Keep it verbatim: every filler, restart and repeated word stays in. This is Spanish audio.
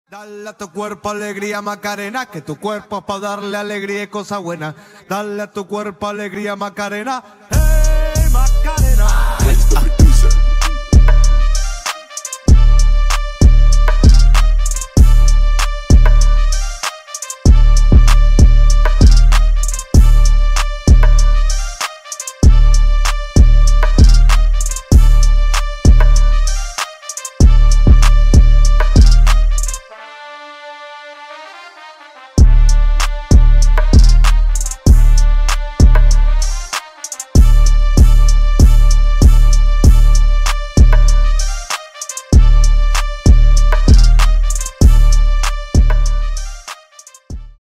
Dale a tu cuerpo alegría, Macarena, que tu cuerpo es para darle alegría y cosas buenas. Dale a tu cuerpo alegría, Macarena.